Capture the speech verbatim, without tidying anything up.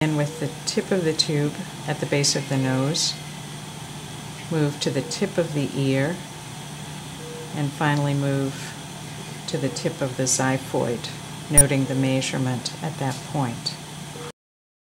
And with the tip of the tube at the base of the nose, move to the tip of the ear, and finally move to the tip of the xiphoid, noting the measurement at that point.